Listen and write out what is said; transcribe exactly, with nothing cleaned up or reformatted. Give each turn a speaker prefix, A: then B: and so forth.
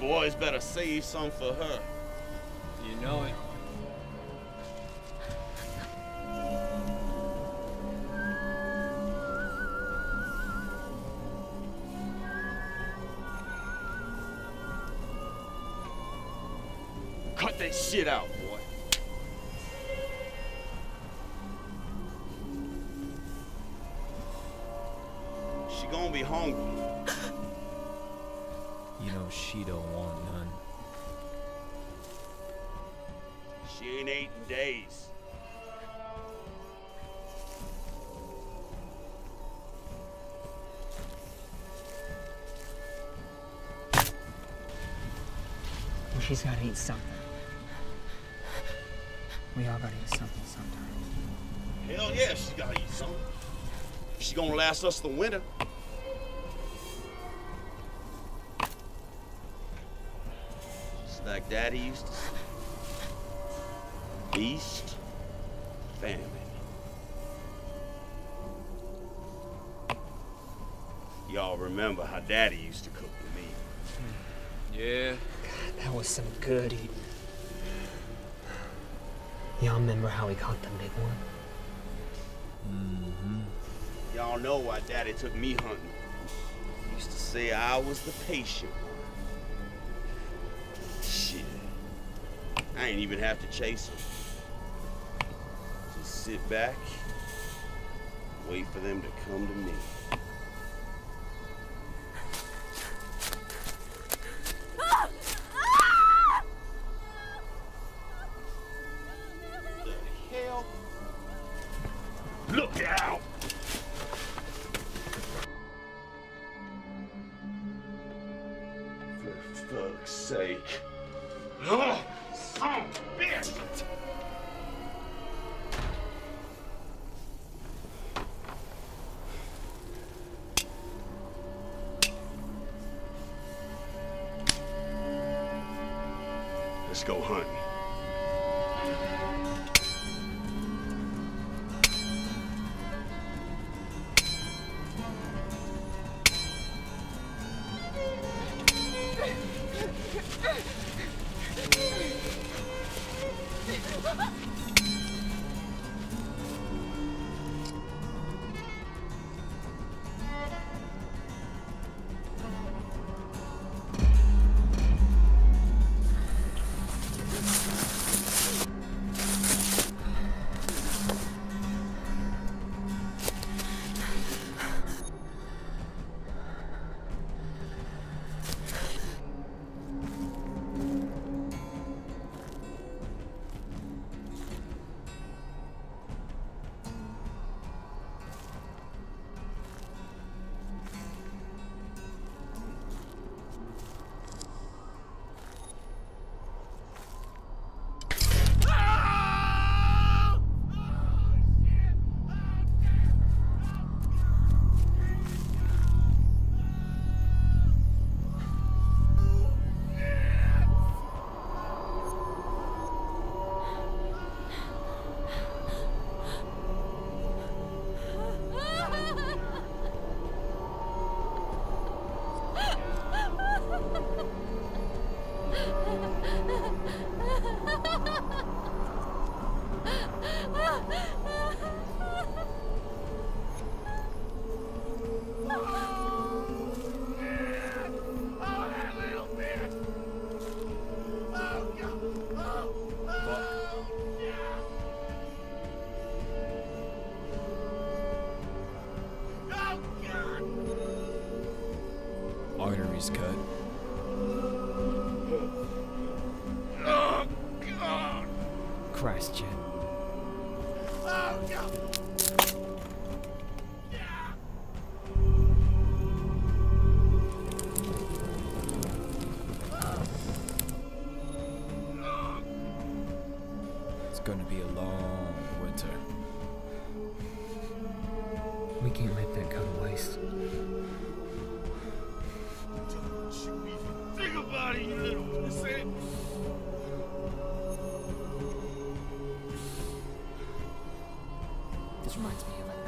A: boys better save some for her.
B: You know it.
A: Cut that shit out, boy. She gonna be hungry.
C: You know she don't want none.
A: She ain't ate in days.
D: Well, she's gotta eat something. We all gotta eat something sometime.
A: Hell yeah, she gotta eat something. She gonna last us the winter. Just like Daddy used to say. Feast, famine. Y'all remember how Daddy used to cook the meat.
B: Yeah.
D: God, that was some good eating. Y'all remember how we caught the big one?
C: Mm-hmm.
A: Y'all know why Daddy took me hunting. He used to say I was the patient one. Shit. I ain't even have to chase them. Just sit back, wait for them to come to me. The hell? Look out! For fuck's sake. Oh, son of a bitch! Let's go hunting.
C: Arteries cut.
A: Oh, God!
C: Christ, Jen.
A: Oh, God!
C: It's gonna be a long winter.
D: We can't let that go to waste.
A: Think about it, you little pussy.
D: This reminds me of a